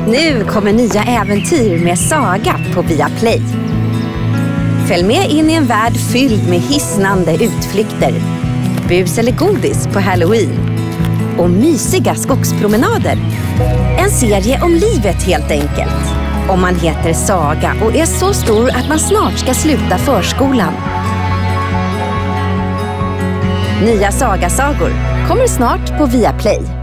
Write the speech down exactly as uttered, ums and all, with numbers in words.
Nu kommer nya äventyr med Saga på Viaplay. Följ med in i en värld fylld med hisnande utflykter, bus eller godis på Halloween och mysiga skogspromenader. En serie om livet helt enkelt. Om man heter Saga och är så stor att man snart ska sluta förskolan. Nya Saga-sagor kommer snart på Viaplay.